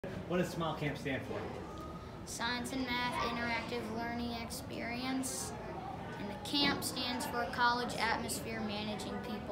What does SMILE Camp stand for? Science and Math Interactive Learning Experience. And the CAMP stands for College Atmosphere Managing People.